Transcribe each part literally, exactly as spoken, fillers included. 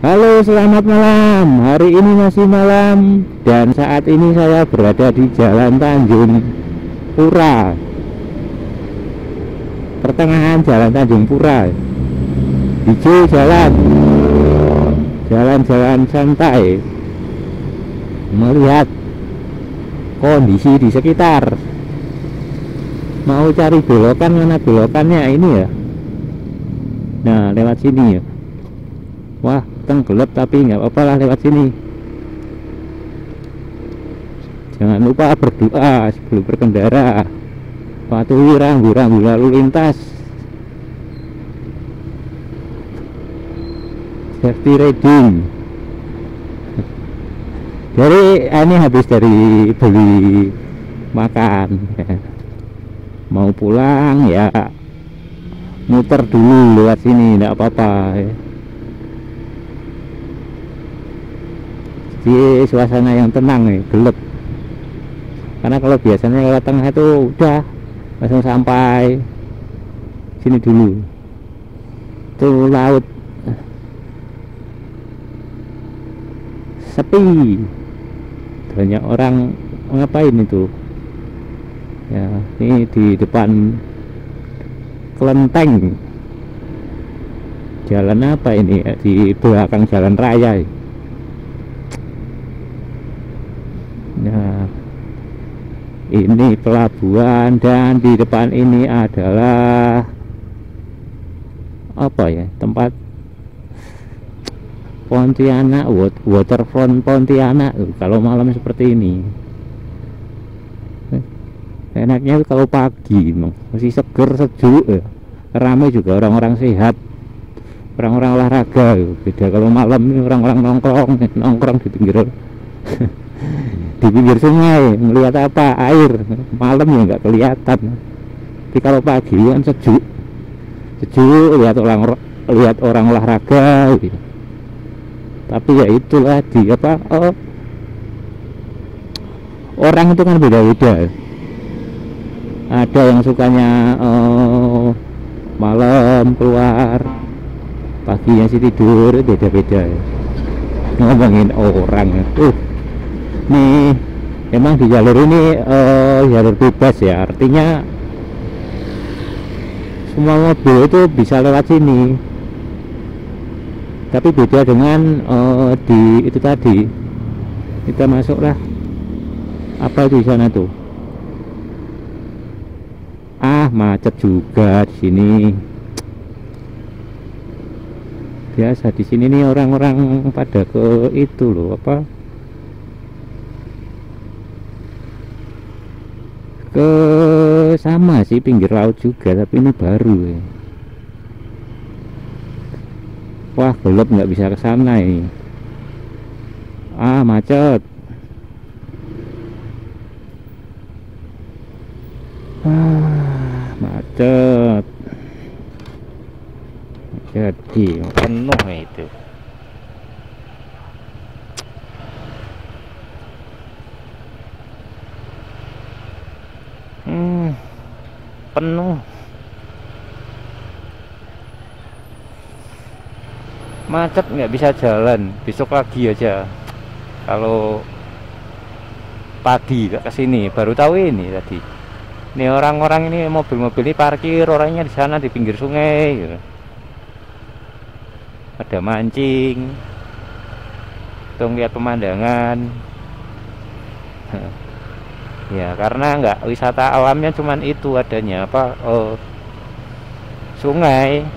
Halo, selamat malam. Hari ini masih malam dan saat ini saya berada di Jalan Tanjung Pura, pertengahan Jalan Tanjung Pura. Hijau jalan, jalan-jalan santai, melihat kondisi di sekitar. Mau cari belokan, mana belokannya ini ya? Nah, lewat sini ya. Wah, tenggelam tapi nggak apa-apa lah, lewat sini. Jangan lupa berdoa sebelum berkendara. Patuhi rambu-rambu lalu lintas. Safety riding. Jadi ini habis dari beli makan ya. Mau pulang ya muter dulu lewat sini, nggak apa-apa ya. Di suasana yang tenang nih, gelap. Karena kalau biasanya lewat tengah itu udah langsung sampai sini dulu. Itu laut sepi, banyak orang ngapain itu ya. Ini di depan kelenteng, jalan apa ini ya? Di belakang jalan raya. Nah, ini pelabuhan dan di depan ini adalah apa ya, tempat Pontianak, waterfront Pontianak. Kalau malam seperti ini enaknya kalau pagi masih seger, sejuk ya. Ramai juga orang-orang sehat, orang-orang olahraga. Beda kalau malam ini orang-orang nongkrong nongkrong di pinggir di pinggir sungai, melihat apa, air. Malam ya nggak kelihatan, tapi kalau pagi kan sejuk sejuk lihat orang lihat orang olahraga gitu. Tapi ya itulah di apa, oh, orang itu kan beda-beda. Ada yang sukanya oh, malam keluar, paginya sih tidur, beda-beda. Ngomongin orang tuh, nih emang di jalur ini uh, jalur bebas ya, artinya semua mobil itu bisa lewat sini. Tapi beda dengan uh, di itu tadi, kita masuklah apa itu di sana tuh. Ah, macet juga di sini. Biasa di sini nih orang-orang pada ke itu loh, apa, ke sama sih pinggir laut juga, tapi ini baru ya. Wah, gelap, nggak bisa ke sana ini. Ah, macet. Ah, macet. Jadi penuh itu. Hmm, penuh. Macet, nggak bisa jalan. Besok lagi aja. Kalau pagi ke sini baru tahu ini tadi. Ini orang-orang ini, mobil-mobil ini parkir, orangnya di sana di pinggir sungai gitu. Ada mancing, tuh lihat pemandangan. Ya karena nggak, wisata alamnya cuman itu adanya apa, oh, sungai.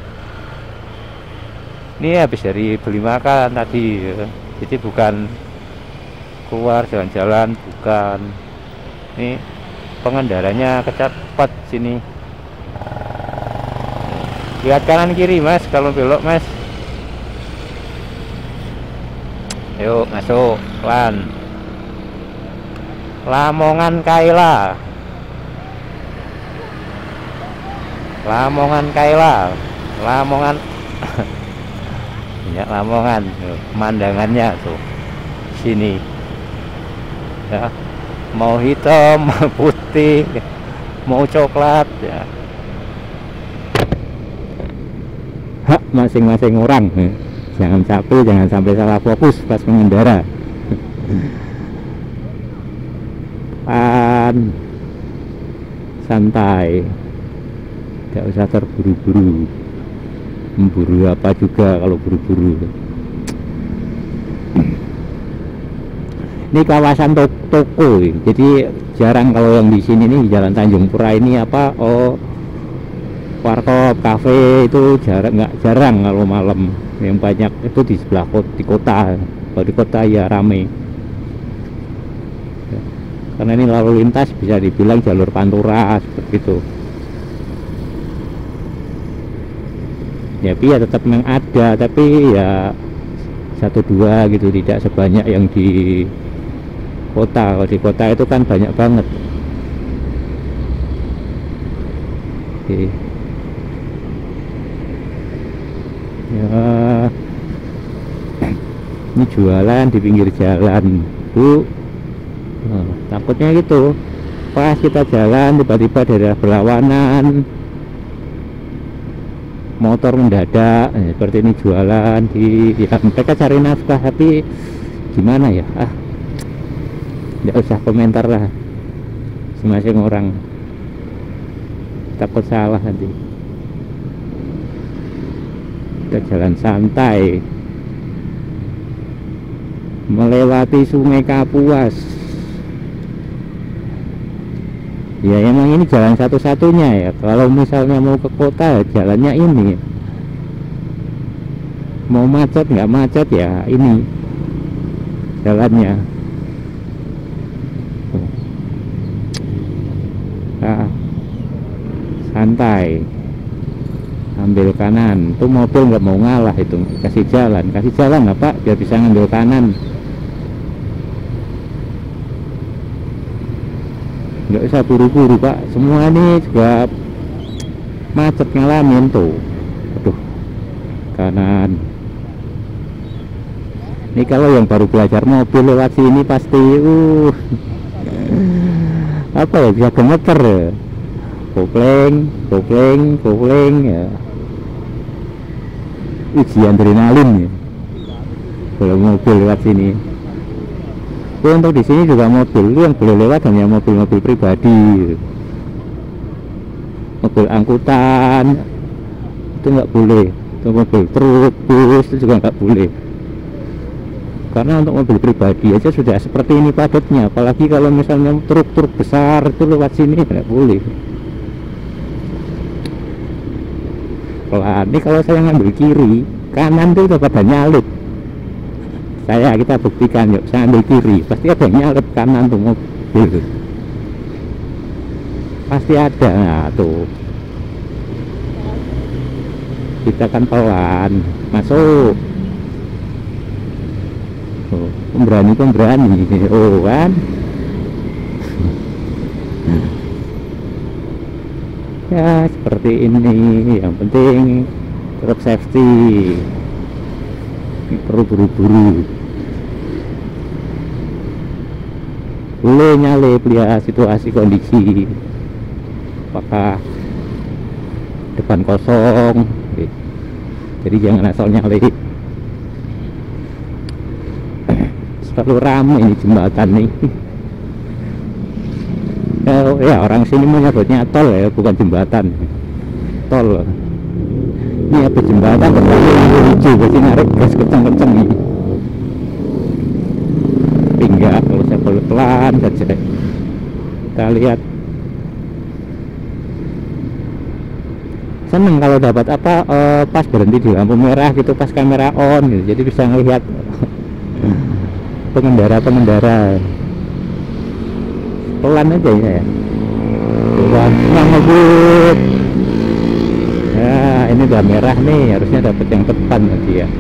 Ini habis dari beli makan tadi ya. Jadi bukan keluar jalan-jalan, bukan. Ini pengendaranya kecepet sini. Lihat kanan kiri mas, kalau belok mas. Yuk masuk pelan. Lamongan Kaila, Lamongan Kaila, Lamongan. Banyak Lamongan tuh, pemandangannya tuh sini ya. Mau hitam, mau putih, mau coklat ya. Hak masing-masing orang. jangan capek, jangan sampai salah fokus pas mengendara. Pan santai, tidak usah terburu-buru. Memburu apa juga kalau buru-buru. Ini kawasan to toko, jadi jarang kalau yang di sini nih, Jalan Tanjung Pura ini apa, oh warkop, kafe itu jarang, nggak jarang kalau malam. Yang banyak itu di sebelah kota, di kota. Kalau di kota ya rame. Karena ini lalu lintas bisa dibilang jalur pantura seperti itu. Ya, tapi ya tetap memang ada, tapi ya satu dua gitu, tidak sebanyak yang di kota. Kalau di kota itu kan banyak banget. Oke. Ya, ini jualan di pinggir jalan, Bu. Nah, takutnya gitu, pas kita jalan tiba-tiba daerah berlawanan motor mendadak, eh, seperti ini jualan di, ya mereka cari nafkah, tapi gimana ya, ah tidak usah komentar lah, masing-masing orang, takut salah nanti. Kita jalan santai melewati Sungai Kapuas. Ya emang ini jalan satu-satunya ya, kalau misalnya mau ke kota jalannya ini, mau macet nggak macet ya ini jalannya. Nah, santai, ambil kanan, tuh mobil nggak mau ngalah, itu kasih jalan, kasih jalan lah Pak biar bisa ngambil kanan. Nggak usah buru-buru Pak, semua ini juga macet ngalamin tuh. Aduh, kanan. Ini kalau yang baru belajar mobil lewat sini pasti uh apa ya, bisa gemeter ya, kopling kopling kopling ya, uji adrenalin ya kalau mobil lewat sini. Untuk di sini juga mobil yang boleh lewat hanya mobil-mobil pribadi, mobil angkutan itu nggak boleh, itu mobil truk, bus itu juga nggak boleh. Karena untuk mobil pribadi aja sudah seperti ini padatnya, apalagi kalau misalnya truk-truk besar itu lewat sini nggak boleh. Pelan. Ini kalau saya ngambil kiri, kanan tuh udah pada nyalip. Saya kita buktikan yuk, saya ambil kiri pasti ada yang nyalip kanan tuh mobil, pasti ada. Nah tuh kita kan pelan masuk, oh, pemberani pemberani oh kan. Ya seperti ini, yang penting tetap safety, perlu buru-buru, boleh nyalip, lihat situasi kondisi, apakah depan kosong, jadi jangan asal nyalip. Selalu ramai ini jembatan nih. Oh, ya orang sini menyebutnya tol ya, bukan jembatan, tol. Ini apa jembatan pertama hijau, jadi narik gas kenceng-kenceng nih. Tinggal kalau saya pelan saja. Kita lihat. Seneng kalau dapat apa uh, pas berhenti di lampu merah gitu, pas kamera on gitu, jadi bisa ngelihat pengendara-pengendara. Pelan aja ya. Pelan, ngebut. Ya, ini udah merah nih, harusnya dapat yang depan tadi ya.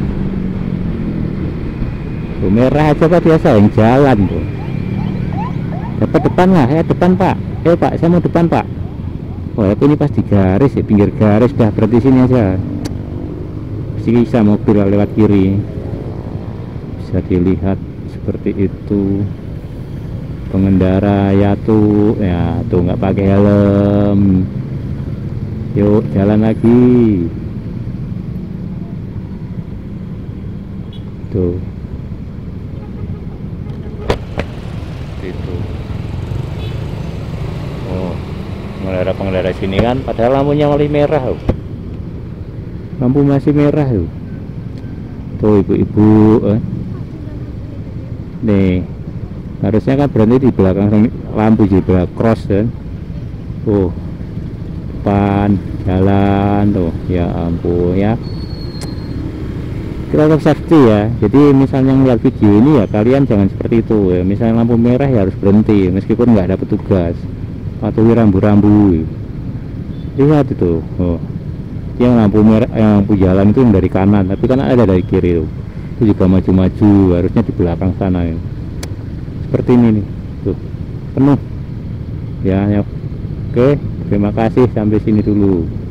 Tuh, merah aja Pak, biasa yang jalan tuh. Dapat depan lah, ya depan Pak. Eh Pak, saya mau depan Pak. Wah, ini pas di garis ya, pinggir garis, dah berhenti sini aja. Bisa mobil lewat kiri. Bisa dilihat seperti itu. Pengendara ya tuh, ya tuh nggak pakai helm. Yuk jalan lagi. tuh itu. Oh, pengendara-pengendara sini kan padahal lampunya masih merah loh. Lampu masih merah loh. Tuh ibu-ibu eh. Nih harusnya kan berhenti di belakang lampu juga cross kan. Tuh depan jalan tuh, ya ampun ya. Kita tetap safety ya. Jadi misalnya melihat video ini ya kalian jangan seperti itu ya. Misalnya lampu merah ya harus berhenti meskipun nggak ada petugas. Patuhi rambu-rambu. Lihat itu, oh, yang lampu merah, yang lampu jalan itu yang dari kanan, tapi kan ada dari kiri tuh. Itu juga maju-maju, harusnya di belakang sana ya. Seperti ini nih, tuh penuh. Ya, ya. Oke, terima kasih sampai sini dulu.